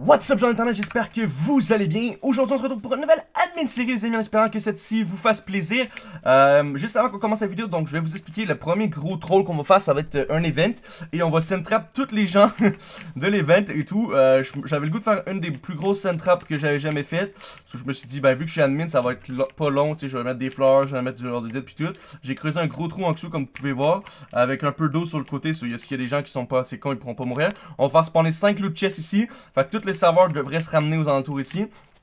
What's up, gens d'internet, j'espère que vous allez bien. Aujourd'hui, on se retrouve pour une nouvelle admin série, les amis, en espérant que celle-ci vous fasse plaisir. Juste avant qu'on commence la vidéo, donc je vais vous expliquer le premier gros troll qu'on va faire, ça va être un event. Et on va send-trap tous les gens de l'event et tout. J'avais le goût de faire une des plus grosses send-traps que j'avais jamais faites. Je me suis dit, ben vu que je suis admin, ça va être pas long, tu sais, je vais mettre des fleurs, je vais mettre du ordre puis tout. J'ai creusé un gros trou en dessous, comme vous pouvez voir, avec un peu d'eau sur le côté, s'il y a des gens qui sont pas assez cons, ils pourront pas mourir. On va faire spawner 5 loot chests ici. Fait que tous les serveurs devraient se ramener aux alentours ici.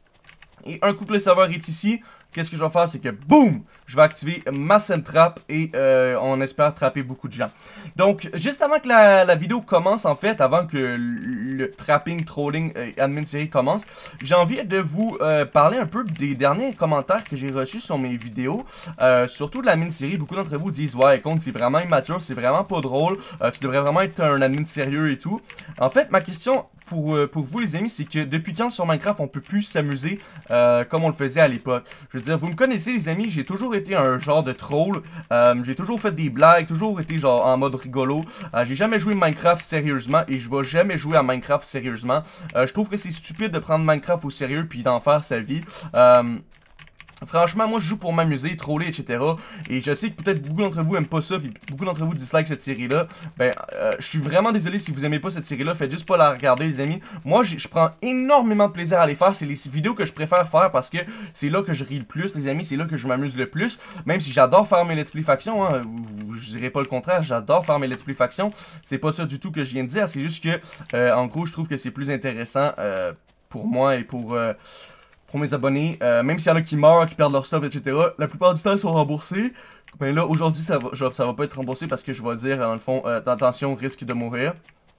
Et un coup que le serveur est ici, qu'est-ce que je vais faire, c'est que boum, je vais activer ma send trap et on espère trapper beaucoup de gens. Donc, juste avant que la vidéo commence, en fait, avant que le trapping, trolling admin série commence, j'ai envie de vous parler un peu des derniers commentaires que j'ai reçus sur mes vidéos, surtout de l'admin série. Beaucoup d'entre vous disent, ouais, compte, c'est vraiment immature, c'est vraiment pas drôle, tu devrais vraiment être un admin sérieux et tout. En fait, ma question pour vous les amis, c'est que depuis quand sur Minecraft on peut plus s'amuser comme on le faisait à l'époque. Je veux dire, vous me connaissez les amis, j'ai toujours été un genre de troll, j'ai toujours fait des blagues, toujours été genre en mode rigolo. J'ai jamais joué Minecraft sérieusement et je vais jamais jouer à Minecraft sérieusement. Je trouve que c'est stupide de prendre Minecraft au sérieux puis d'en faire sa vie. Franchement, moi je joue pour m'amuser, troller, etc. Et je sais que peut-être beaucoup d'entre vous aiment pas ça, puis beaucoup d'entre vous dislike cette série-là. Ben, je suis vraiment désolé si vous aimez pas cette série-là, faites juste pas la regarder, les amis. Moi, je prends énormément de plaisir à les faire. C'est les vidéos que je préfère faire parce que c'est là que je ris le plus, les amis. C'est là que je m'amuse le plus. Même si j'adore faire mes let's play factions, hein, je dirais pas le contraire, j'adore faire mes let's play factions. C'est pas ça du tout que je viens de dire. C'est juste que, en gros, je trouve que c'est plus intéressant pour moi et pour mes abonnés, même s'il y en a qui meurent, qui perdent leur stuff, etc. La plupart du temps, ils sont remboursés. Mais là, aujourd'hui, ça va pas être remboursé parce que je vais dire, dans le fond, attention, risque de mourir.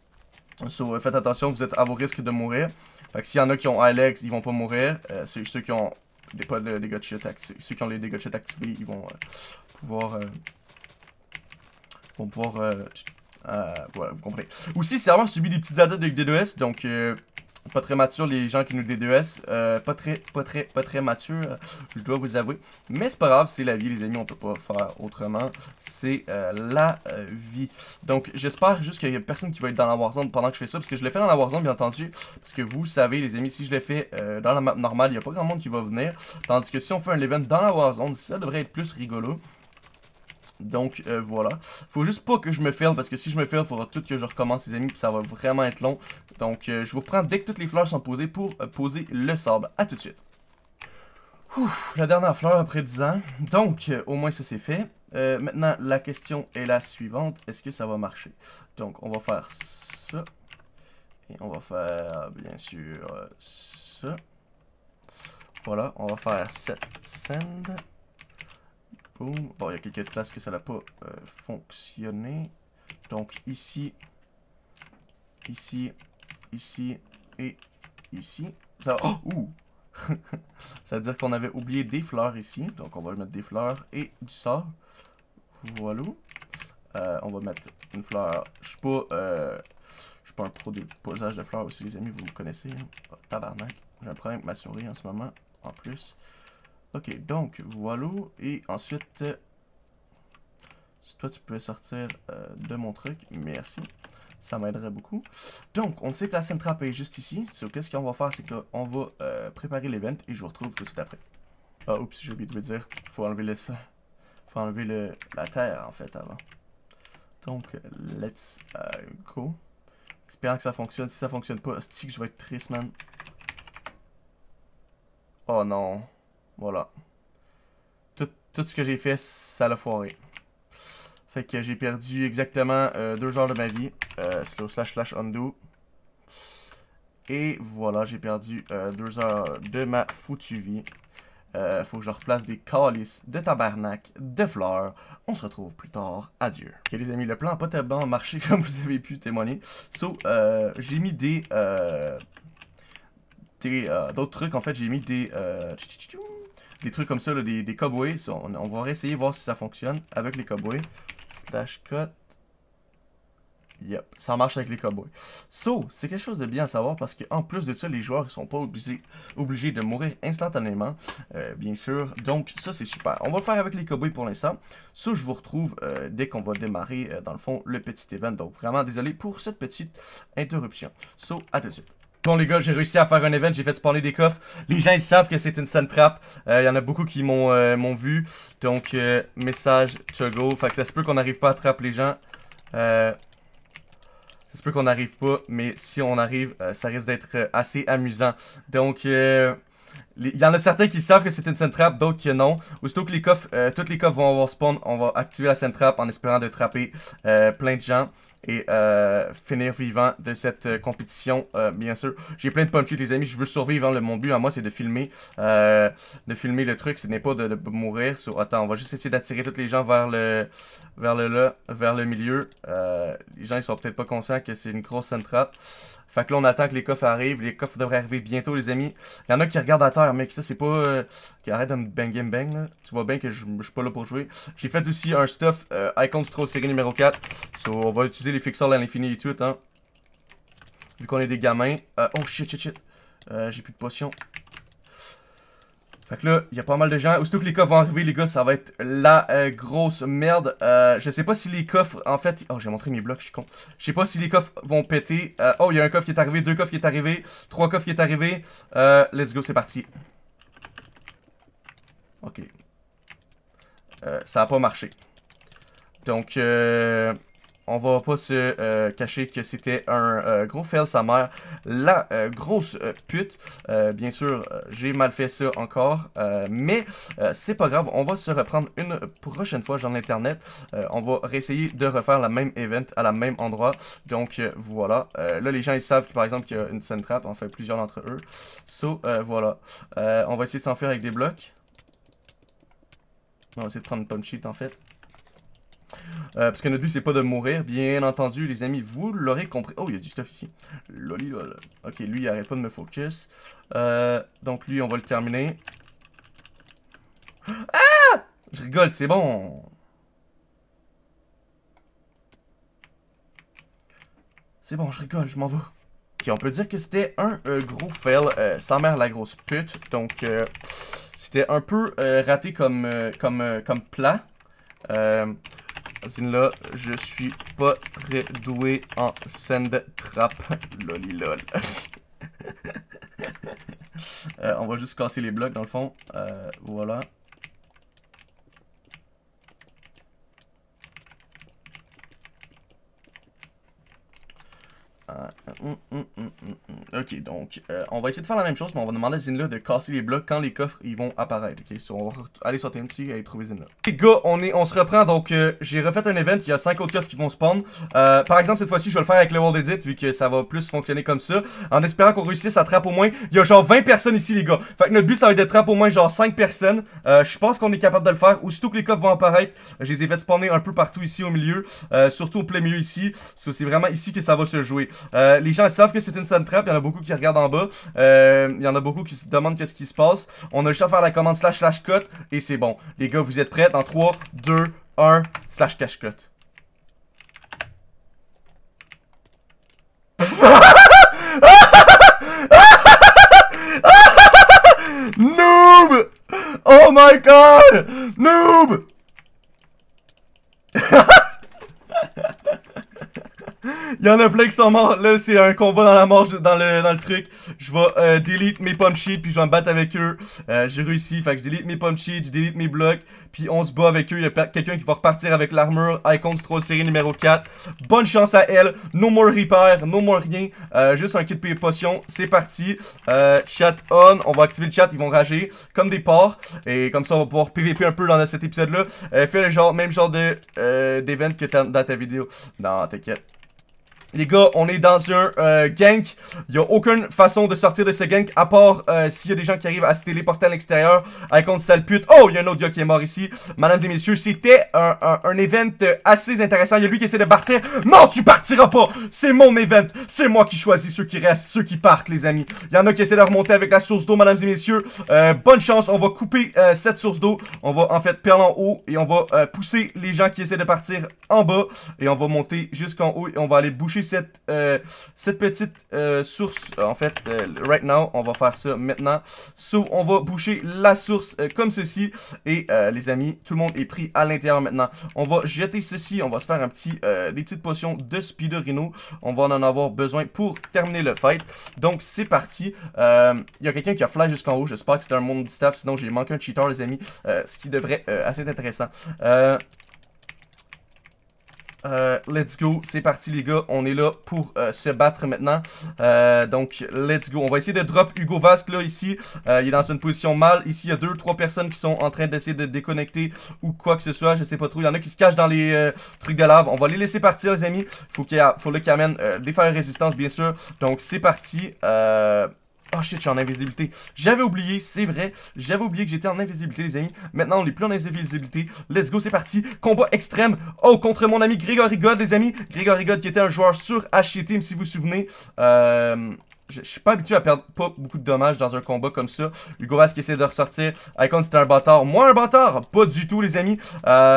So, faites attention, vous êtes à vos risques de mourir. Fait que s'il y en a qui ont Alex, ils vont pas mourir. Ceux qui ont pas de dégâts de shit activés, ceux qui ont les dégâts de shit activés, ils vont pouvoir... voilà, vous comprenez. Aussi, c'est vraiment subi des petites attaques avec D2S, donc... pas très mature les gens qui nous D2S, pas très mature, je dois vous avouer. Mais c'est pas grave, c'est la vie les amis, on peut pas faire autrement. C'est la vie. Donc j'espère juste qu'il y a personne qui va être dans la Warzone pendant que je fais ça. Parce que je l'ai fait dans la Warzone bien entendu. Parce que vous savez les amis, si je l'ai fait dans la map normale, il n'y a pas grand monde qui va venir. Tandis que si on fait un event dans la Warzone, ça devrait être plus rigolo. Donc voilà, faut juste pas que je me fail parce que si je me fail, il faudra tout que je recommence les amis, puis ça va vraiment être long. Donc je vous reprends dès que toutes les fleurs sont posées pour poser le sable. A tout de suite. Ouf, la dernière fleur après 10 ans. Donc au moins ça c'est fait. Maintenant la question est la suivante, est-ce que ça va marcher? Donc on va faire ça. Et on va faire bien sûr ça. Voilà, on va faire set send. Boom. Bon, il y a quelques places que ça n'a pas fonctionné. Donc ici, ici, ici et ici. Ça, oh, ouh! Ça veut dire qu'on avait oublié des fleurs ici. Donc on va mettre des fleurs et du sable. Voilà. On va mettre une fleur. Je suis pas un pro de posage de fleurs aussi les amis, vous me connaissez. Hein? Oh, tabarnak. J'ai un problème avec ma souris en ce moment. En plus. Ok, donc voilà, et ensuite, si toi tu pouvais sortir de mon truc, merci, ça m'aiderait beaucoup. Donc, on sait que la send trap est juste ici, so, qu'est-ce qu'on va faire, c'est qu'on va préparer l'event et je vous retrouve tout de suite après. Ah, oups, j'ai oublié de vous dire, faut enlever faut enlever la terre en fait avant. Donc, let's go. Espérant que ça fonctionne, si ça fonctionne pas, c'est que je vais être triste, man. Oh non. Voilà. Tout ce que j'ai fait, ça l'a foiré. Fait que j'ai perdu exactement 2 heures de ma vie. Slow/slash undo. Et voilà, j'ai perdu 2 heures de ma foutue vie. Faut que je replace des calices de tabarnak, de fleurs. On se retrouve plus tard. Adieu. Ok les amis, le plan n'a pas tellement marché comme vous avez pu témoigner. So, j'ai mis d'autres trucs. En fait, j'ai mis des trucs comme ça, là, des cowboys. On va réessayer voir si ça fonctionne avec les cowboys. Slash cut. Yep, ça marche avec les cowboys. So, c'est quelque chose de bien à savoir parce qu'en plus de ça, les joueurs ne sont pas obligés de mourir instantanément, bien sûr. Donc, ça, c'est super. On va le faire avec les cowboys pour l'instant. So, je vous retrouve dès qu'on va démarrer, dans le fond, le petit event. Donc, vraiment désolé pour cette petite interruption. So, à tout de suite. Bon les gars, j'ai réussi à faire un event, j'ai fait spawner des coffres. Les gens ils savent que c'est une scène trap. Il y en a beaucoup qui m'ont vu. Donc message to go. Fait que ça se peut qu'on n'arrive pas à trapper les gens. Ça se peut qu'on n'arrive pas, mais si on arrive, ça risque d'être assez amusant. Donc il y en a certains qui savent que c'est une scène trap, d'autres que non. Aussitôt que les coffres, tous les coffres vont avoir spawn, on va activer la scène trap en espérant de trapper plein de gens. Et finir vivant de cette compétition, bien sûr. J'ai plein de punchy, les amis, je veux survivre, hein. Mon but à moi, c'est de filmer le truc, ce n'est pas de mourir. So, attends, on va juste essayer d'attirer tous les gens vers le milieu. Les gens, ils sont peut-être pas conscients que c'est une grosse scène trap. Fait que là, on attend que les coffres arrivent. Les coffres devraient arriver bientôt, les amis. Il y en a qui regardent à terre, mec. Ça, c'est pas... Arrête de me bang, là. Tu vois bien que je suis pas là pour jouer. J'ai fait aussi un stuff Icons Troll série numéro 4. So, on va utiliser les fixeurs à l'infini et tout, hein. Vu qu'on est des gamins. Oh, shit. J'ai plus de potions. Fait que là, il y a pas mal de gens. Aussitôt que les coffres vont arriver, les gars, ça va être la grosse merde. Je sais pas si les coffres, en fait... Oh, j'ai montré mes blocs, je suis con. Je sais pas si les coffres vont péter. Oh, il y a un coffre qui est arrivé, 2 coffres qui est arrivé, 3 coffres qui est arrivé. Let's go, c'est parti. Ok. Ça a pas marché. Donc, on va pas se cacher que c'était un gros fail, sa mère. La grosse pute. Bien sûr, j'ai mal fait ça encore. Mais c'est pas grave. On va se reprendre une prochaine fois, genre l'internet. On va réessayer de refaire la même event à la même endroit. Donc voilà. Là, les gens ils savent que, par exemple qu'il y a une scène trap. Enfin, plusieurs d'entre eux. So, voilà. On va essayer de s'enfuir avec des blocs. On va essayer de prendre une punch sheet en fait. Parce que notre but c'est pas de mourir, bien entendu les amis, vous l'aurez compris. Oh, il y a du stuff ici. Loli lol. Ok, lui il arrête pas de me focus. Donc lui on va le terminer. Ah! Je rigole, c'est bon. C'est bon, je rigole, je m'en vais. Ok, on peut dire que c'était un gros fail, sa mère la grosse pute. Donc c'était un peu raté comme plat. Là, je suis pas très doué en send trap. Lolilol. On va juste casser les blocs dans le fond. Voilà. Ok, donc on va essayer de faire la même chose, mais on va demander à Zinla de casser les blocs quand les coffres ils vont apparaître. Ok, so on va aller sur TMT et aller trouver Zinla. Les gars, on se reprend. Donc j'ai refait un event, il y a 5 autres coffres qui vont spawn. Par exemple, cette fois-ci, je vais le faire avec le World Edit vu que ça va plus fonctionner comme ça. En espérant qu'on réussisse à trapper au moins. Il y a genre 20 personnes ici, les gars. Fait que notre but, ça va être de trapper au moins genre 5 personnes. Je pense qu'on est capable de le faire. Aussitôt que les coffres vont apparaître, je les ai fait spawner un peu partout ici au milieu. Surtout au plein milieu ici. C'est vraiment ici que ça va se jouer. Les gens savent que c'est une scène trap, il y en a beaucoup qui regardent en bas, il y en a beaucoup qui se demandent qu'est-ce qui se passe. On a juste à faire la commande // cut et c'est bon. Les gars, vous êtes prêts? Dans 3, 2, 1, // cut. Noob! Oh my god! Noob! Il y en a plein qui sont morts. Là, c'est un combat dans la mort dans le truc. Je vais delete mes pump sheets, puis je vais me battre avec eux. J'ai réussi. Fait que je delete mes pump sheets, je delete mes blocs, puis on se bat avec eux. Il y a quelqu'un qui va repartir avec l'armure Icons Troll série numéro 4. Bonne chance à elle. No more repair, no more rien. Juste un kit de potion. C'est parti. Chat on. On va activer le chat. Ils vont rager comme des porcs. Et comme ça, on va pouvoir PVP un peu dans cet épisode-là. Fais le genre, même genre de d'event que t'as dans ta vidéo. Non, t'inquiète. Les gars, on est dans un gank. Il n'y a aucune façon de sortir de ce gank à part s'il y a des gens qui arrivent à se téléporter à l'extérieur. Avec contre sale pute. Oh, il y a un autre gars qui est mort ici. Mesdames et messieurs, c'était un event assez intéressant. Il y a lui qui essaie de partir. Non, tu partiras pas. C'est mon event. C'est moi qui choisis ceux qui restent, ceux qui partent, les amis. Il y en a qui essaient de remonter avec la source d'eau, mesdames et messieurs. Bonne chance. On va couper cette source d'eau. On va en fait perdre en haut et on va pousser les gens qui essaient de partir en bas. Et on va monter jusqu'en haut et on va aller boucher boucher cette petite source. En fait, right now, on va faire ça maintenant. So, on va boucher la source comme ceci. Et les amis, tout le monde est pris à l'intérieur maintenant. On va jeter ceci. On va se faire des petites potions de Speederino. On va en avoir besoin pour terminer le fight. Donc, c'est parti. Il y a quelqu'un qui a fly jusqu'en haut. J'espère que c'était un monde du staff. Sinon, j'ai manqué un cheater, les amis. Ce qui devrait assez être intéressant. Let's go, c'est parti les gars, on est là pour se battre maintenant. Donc let's go, on va essayer de drop Hugo Vasque là ici. Il est dans une position mal. Ici il y a 2-3 personnes qui sont en train d'essayer de déconnecter ou quoi que ce soit, je sais pas trop. Il y en a qui se cachent dans les trucs de lave. On va les laisser partir les amis. Faut là qu'ils amènent des fers résistance bien sûr. Donc c'est parti. Oh shit, je suis en invisibilité. J'avais oublié, c'est vrai. J'avais oublié que j'étais en invisibilité, les amis. Maintenant, on n'est plus en invisibilité. Let's go, c'est parti. Combat extrême. Oh, contre mon ami Grégory God, les amis. Grégory God qui était un joueur sur HC-Team, si vous vous souvenez. Je suis pas habitué à perdre pas beaucoup de dommages dans un combat comme ça. Hugo Vasque qui essaie de ressortir. Icon, c'était un bâtard. Moi, un bâtard? Pas du tout, les amis.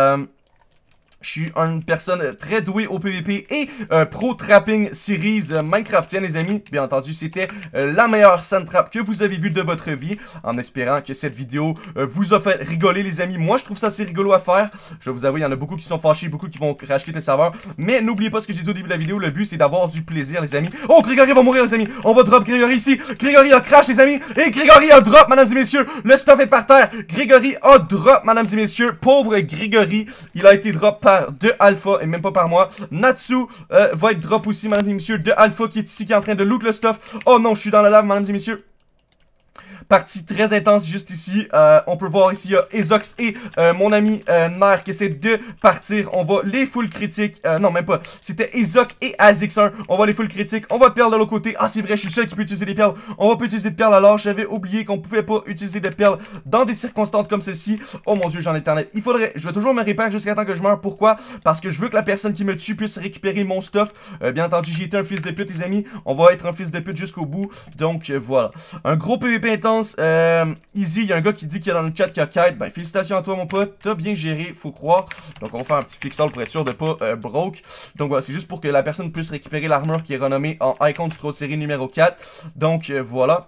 Je suis une personne très douée au PvP et Pro Trapping Series Minecraftienne, les amis. Bien entendu, c'était la meilleure sand trap que vous avez vue de votre vie. En espérant que cette vidéo vous a fait rigoler, les amis. Moi, je trouve ça assez rigolo à faire. Je vais vous avouer, il y en a beaucoup qui sont fâchés, beaucoup qui vont racheter le serveur. Mais n'oubliez pas ce que j'ai dit au début de la vidéo. Le but, c'est d'avoir du plaisir, les amis. Oh, Grégory va mourir, les amis. On va drop Grégory ici. Grégory a crash, les amis. Et Grégory a drop, mesdames et messieurs. Le stuff est par terre. Grégory a drop, mesdames et messieurs. Pauvre Grégory. Il a été drop de Alpha et même pas par moi. Natsu va être drop aussi, mesdames et messieurs, de Alpha qui est ici, qui est en train de loot le stuff. Oh non, je suis dans la lave, mesdames et messieurs. Partie très intense juste ici. On peut voir ici, il y a Ezox et mon ami Nair qui essaie de partir. On va les full critiques. Non, même pas. C'était Ezox et Azix1. On va les full critiques. On va perles de l'autre côté. Ah, c'est vrai, je suis le seul qui peut utiliser des perles. On va pas utiliser de perles alors. J'avais oublié qu'on pouvait pas utiliser de perles dans des circonstances comme ceci. Oh mon dieu, j'en ai internet. Je vais toujours me réparer jusqu'à temps que je meure. Pourquoi? Parce que je veux que la personne qui me tue puisse récupérer mon stuff. Bien entendu, j'ai été un fils de pute, les amis. On va être un fils de pute jusqu'au bout. Donc, voilà. Un gros PVP intense. Easy, il y a un gars qui dit qu'il y a dans le chat qui a kite. Ben, félicitations à toi, mon pote. T'as bien géré, faut croire. Donc, on va faire un petit fix-all pour être sûr de pas broke. Donc, voilà, c'est juste pour que la personne puisse récupérer l'armure qui est renommée en Icon du Troll série numéro 4. Donc, voilà.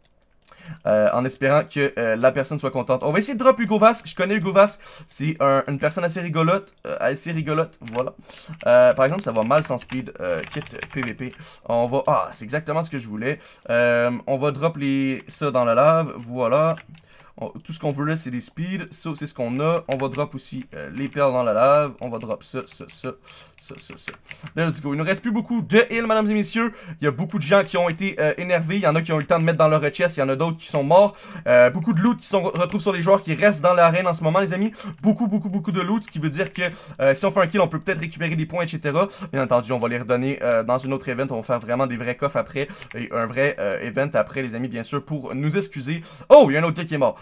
En espérant que la personne soit contente. On va essayer de drop Hugo Vasque. Je connais Hugo Vasque. C'est une personne assez rigolote. Voilà. Par exemple, ça va mal sans speed. Kit PVP. On va... Ah, c'est exactement ce que je voulais. On va drop ça dans la lave. Voilà. Tout ce qu'on veut là, c'est des speeds. Ça, c'est ce qu'on a. On va drop aussi les perles dans la lave. On va drop ça. Let's go. Il ne reste plus beaucoup de heal, mesdames et messieurs. Il y a beaucoup de gens qui ont été énervés. Il y en a qui ont eu le temps de mettre dans leur chest. Il y en a d'autres qui sont morts. Beaucoup de loot qui se retrouvent sur les joueurs qui restent dans l'arène en ce moment, les amis. Beaucoup de loot. Ce qui veut dire que si on fait un kill, on peut peut-être récupérer des points, etc. Bien entendu, on va les redonner dans une autre event. On va faire vraiment des vrais coffres après. Et un vrai event après, les amis, bien sûr, pour nous excuser. Oh, il y a un autre gars qui est mort.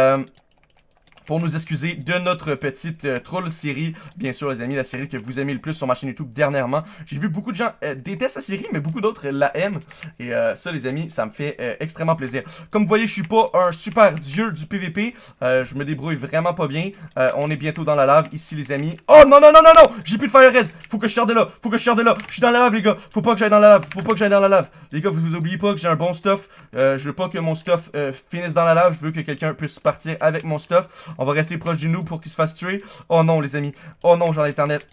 Pour nous excuser de notre petite troll série. Bien sûr, les amis, la série que vous aimez le plus sur ma chaîne YouTube dernièrement. J'ai vu beaucoup de gens détestent la série, mais beaucoup d'autres la aiment. Et ça, les amis, ça me fait extrêmement plaisir. Comme vous voyez, je suis pas un super dieu du PVP. Je me débrouille vraiment pas bien. On est bientôt dans la lave ici, les amis. Oh non, j'ai plus de fire res. Faut que je sorte de là. Je suis dans la lave, les gars. Faut pas que j'aille dans la lave. Les gars, vous oubliez pas que j'ai un bon stuff. Je veux pas que mon stuff finisse dans la lave. Je veux que quelqu'un puisse partir avec mon stuff. On va rester proche du noob pour qu'il se fasse tuer. Oh non, les amis. Oh non, j'en ai internet.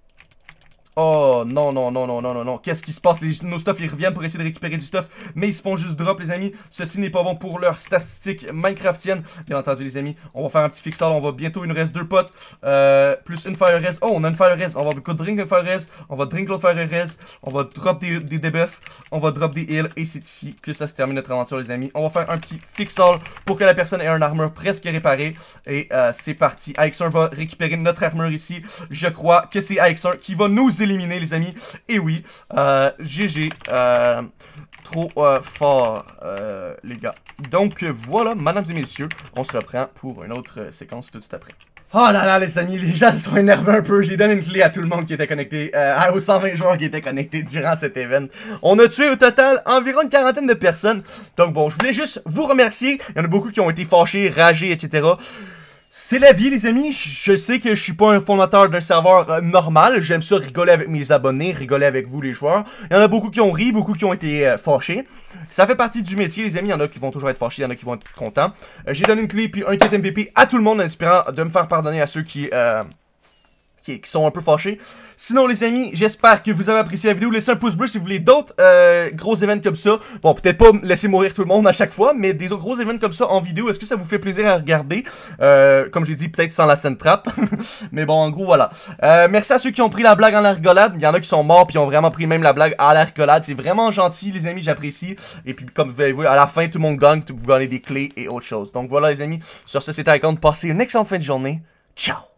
Oh non. Qu'est-ce qui se passe? Nos stuff, ils reviennent pour essayer de récupérer du stuff, mais ils se font juste drop, les amis. Ceci n'est pas bon pour leurs statistiques Minecraftiennes. Bien entendu, les amis. On va faire un petit fix-all. On va bientôt, il nous reste 2 potes. Plus une fire res. Oh, on a une fire res. On va drink une fire res. On va drink l'autre fire res. On va drop des debuffs. On va drop des heals. Et c'est ici que ça se termine notre aventure, les amis. On va faire un petit fix-all pour que la personne ait un armure presque réparé. Et c'est parti. AX1 va récupérer notre armure ici. Je crois que c'est AX1 qui va nous éliminer, les amis. Et oui, GG. Trop fort, les gars. Donc, voilà, mesdames et messieurs, on se reprend pour une autre séquence tout de suite après. Oh là là, les amis, les gens se sont énervés un peu. J'ai donné une clé à tout le monde qui était connecté, aux 120 joueurs qui étaient connectés durant cet event. On a tué au total environ une quarantaine de personnes. Donc bon, je voulais juste vous remercier. Il y en a beaucoup qui ont été fâchés, ragés, etc. C'est la vie, les amis. Je sais que je suis pas un fondateur d'un serveur normal. J'aime ça rigoler avec mes abonnés, rigoler avec vous, les joueurs. Il y en a beaucoup qui ont ri, beaucoup qui ont été fâchés. Ça fait partie du métier, les amis. Il y en a qui vont toujours être fâchés, il y en a qui vont être contents. J'ai donné une clé puis un kit MVP à tout le monde en espérant de me faire pardonner à ceux qui sont un peu fâchés. Sinon, les amis, j'espère que vous avez apprécié la vidéo. Laissez un pouce bleu si vous voulez d'autres gros événements comme ça. Bon, peut-être pas laisser mourir tout le monde à chaque fois, mais des autres gros événements comme ça en vidéo. Est-ce que ça vous fait plaisir à regarder? Comme j'ai dit, peut-être sans la scène trap. Mais bon, en gros, voilà. Merci à ceux qui ont pris la blague en la rigolade. Il y en a qui sont morts puis ont vraiment pris même la blague à la rigolade. C'est vraiment gentil, les amis, j'apprécie. Et puis, comme vous avez vu, à la fin, tout le monde gagne. Vous gagnez des clés et autre chose. Donc voilà, les amis. Sur ce, c'était Icon. Passez une excellente fin de journée. Ciao!